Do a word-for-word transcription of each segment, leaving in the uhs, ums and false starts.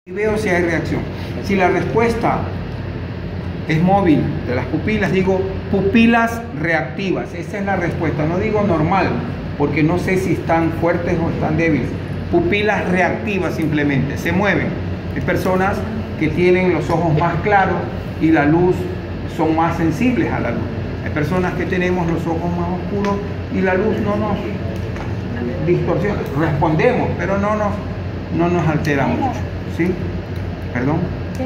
Y veo si hay reacción. Si la respuesta es móvil de las pupilas, digo pupilas reactivas. Esa es la respuesta. No digo normal, porque no sé si están fuertes o están débiles. Pupilas reactivas simplemente, se mueven. Hay personas que tienen los ojos más claros y la luz, son más sensibles a la luz. Hay personas que tenemos los ojos más oscuros y la luz no nos distorsiona. Respondemos, pero no nos, no nos altera mucho. ¿Sí? ¿Perdón? ¿Sí?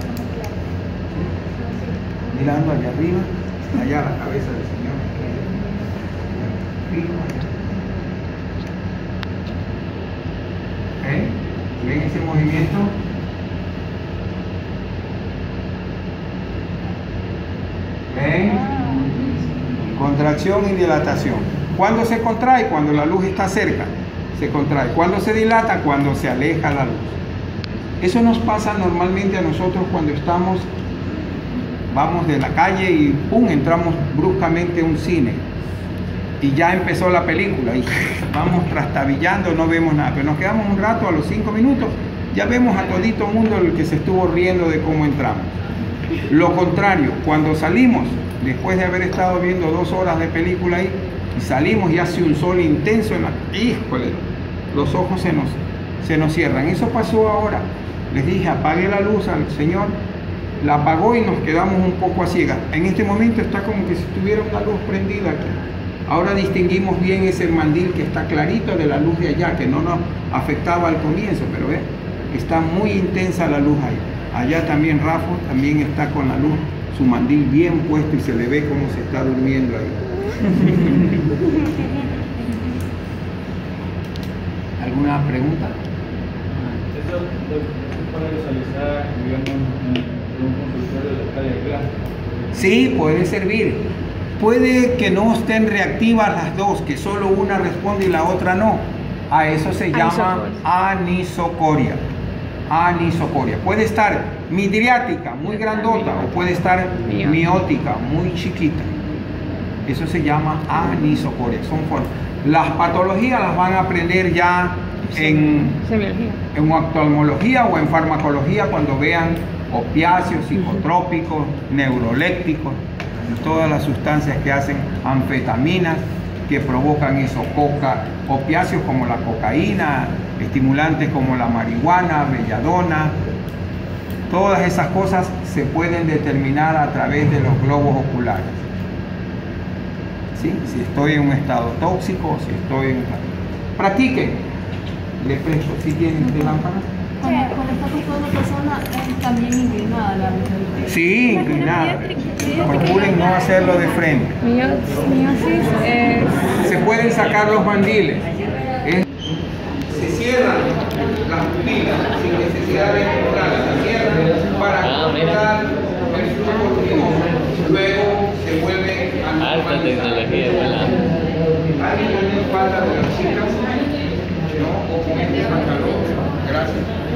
Mirando allá arriba, allá a la cabeza del Señor. ¿Eh? ¿Ven ese movimiento? ¿Ven? Contracción y dilatación. ¿Cuándo se contrae? Cuando la luz está cerca. Se contrae. ¿Cuándo se dilata? Cuando se aleja la luz. Eso nos pasa normalmente a nosotros cuando estamos, vamos de la calle y pum, entramos bruscamente a un cine y ya empezó la película y vamos trastabillando, no vemos nada, pero nos quedamos un rato, a los cinco minutos ya vemos a todito el mundo el que se estuvo riendo de cómo entramos. Lo contrario, cuando salimos, después de haber estado viendo dos horas de película ahí, y salimos y hace un sol intenso en la... ¡Híjole! Los ojos se nos, se nos cierran. Eso pasó ahora. Les dije, apague la luz al Señor, la apagó y nos quedamos un poco a ciegas. En este momento está como que si tuviera una luz prendida aquí. Ahora distinguimos bien ese mandil que está clarito de la luz de allá, que no nos afectaba al comienzo, pero ve, está muy intensa la luz ahí. Allá también Rafa también está con la luz, su mandil bien puesto y se le ve cómo se está durmiendo ahí. ¿Alguna pregunta? Eso se puede visualizar, digamos, en un consultorio de escala de clase. Sí, puede servir. Puede que no estén reactivas las dos, que solo una responde y la otra no. A eso se llama anisocoria. Anisocoria. Puede estar midriática, muy grandota, o puede estar miótica, muy chiquita. Eso se llama anisocoria. Son formas. Las patologías las van a aprender ya en, en oftalmología o en farmacología cuando vean opiáceos, psicotrópicos, neurolépticos, todas las sustancias que hacen anfetaminas que provocan eso, coca, opiáceos como la cocaína, estimulantes como la marihuana, belladona, todas esas cosas se pueden determinar a través de los globos oculares. ¿Sí? Si estoy en un estado tóxico, si estoy en... Practiquen. Le presto, ¿sí tienen de lámpara? Cuando, cuando está acostada una persona, es también inclinada la visualización. Sí, inclinada. Procuren no hacerlo de frente. Miosis es... Se pueden sacar los mandiles. Es... Se cierran las pupilas sin necesidad de encontrarlas. Se cierran para controlar el flujo luminoso. Luego se vuelve a normalizar. Alta tecnología, ¿verdad? ¿Alguien tiene falta de las chicas? No, o con este pantalón. Gracias.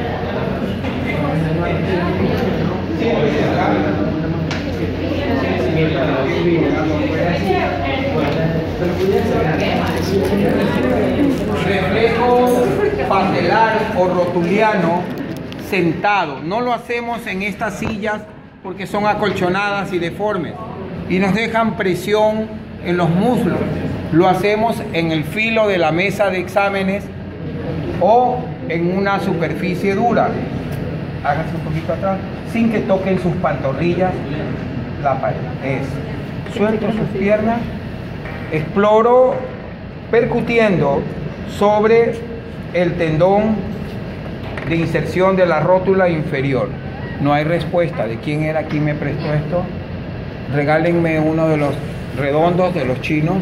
Reflejo patelar o rotuliano sentado. No lo hacemos en estas sillas porque son acolchonadas y deformes y nos dejan presión en los muslos. Lo hacemos en el filo de la mesa de exámenes o en una superficie dura. Háganse un poquito atrás, sin que toquen sus pantorrillas la pared. Es, suelto sus piernas, exploro percutiendo sobre el tendón de inserción de la rótula inferior. No hay respuesta. ¿De quién era? ¿Quién me prestó esto? Regálenme uno de los redondos de los chinos.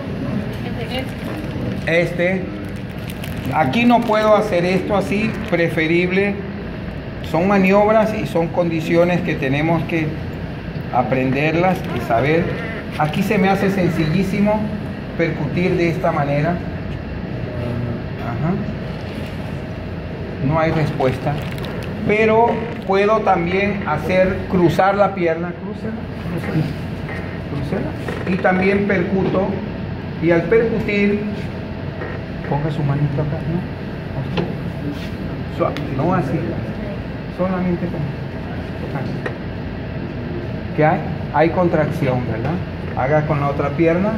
Este. Aquí no puedo hacer esto así, preferible. Son maniobras y son condiciones que tenemos que aprenderlas y saber. Aquí se me hace sencillísimo percutir de esta manera. Ajá. No hay respuesta. Pero puedo también hacer cruzar la pierna. Crúcela, crúcela, crúcela. Y también percuto. Y al percutir, ponga su manito acá, ¿no? Suave, no así. solamente con tocar. ¿Qué hay? Hay contracción, ¿verdad? Haga con la otra pierna.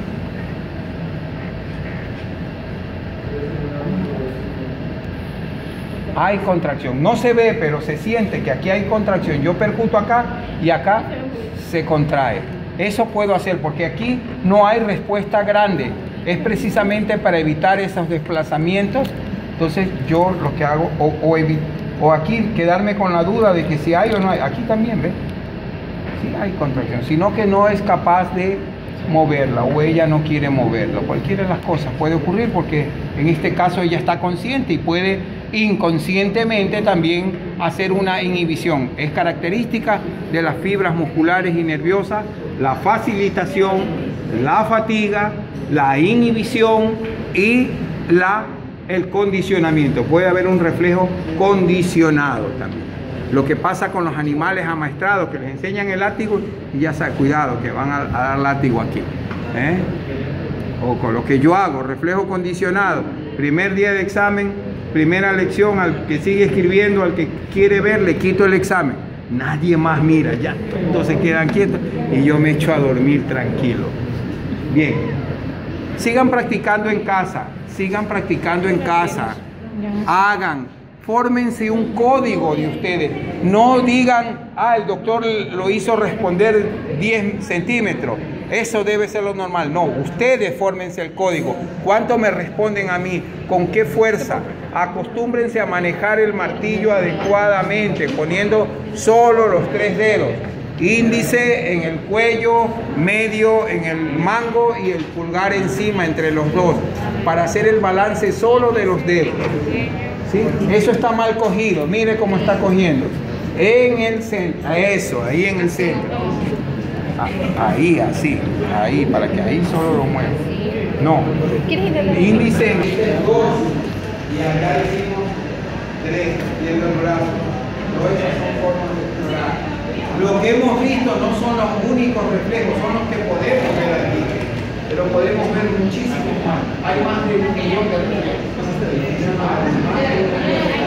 Hay contracción, no se ve, pero se siente que aquí hay contracción. Yo percuto acá y acá se contrae. Eso puedo hacer porque aquí no hay respuesta grande. Es precisamente para evitar esos desplazamientos. Entonces yo lo que hago, o, o, o aquí quedarme con la duda de que si hay o no hay. Aquí también, ¿ves? Sí hay contracción, sino que no es capaz de moverla o ella no quiere moverla. Cualquiera de las cosas puede ocurrir porque en este caso ella está consciente y puede inconscientemente también hacer una inhibición. Es característica de las fibras musculares y nerviosas la facilitación, la fatiga, la inhibición y la, el condicionamiento. Puede haber un reflejo condicionado también. Lo que pasa con los animales amaestrados, que les enseñan el látigo y ya saben, cuidado, que van a, a dar látigo aquí. ¿eh? O con lo que yo hago, reflejo condicionado. Primer día de examen, primera lección, al que sigue escribiendo, al que quiere ver, le quito el examen. Nadie más mira, ya todos se quedan quietos y yo me echo a dormir tranquilo. Bien, sigan practicando en casa, sigan practicando en casa, hagan. Fórmense un código de ustedes. No digan, ah, el doctor lo hizo responder diez centímetros. Eso debe ser lo normal. No, ustedes fórmense el código. ¿Cuánto me responden a mí? ¿Con qué fuerza? Acostúmbrense a manejar el martillo adecuadamente, poniendo solo los tres dedos. Índice en el cuello, medio en el mango y el pulgar encima entre los dos, para hacer el balance solo de los dedos. ¿Sí? Eso está mal cogido, mire cómo está cogiendo. En el centro, eso, ahí en el centro. Ahí, así, ahí, para que ahí solo lo mueva. No, índice en dos y acá decimos tres, yendo el brazo. Todas esas son formas de explorar. Lo que hemos visto no son los únicos reflejos, son los que podemos ver aquí. Pero podemos ver muchísimos más. Hay más de un millón de reflejos.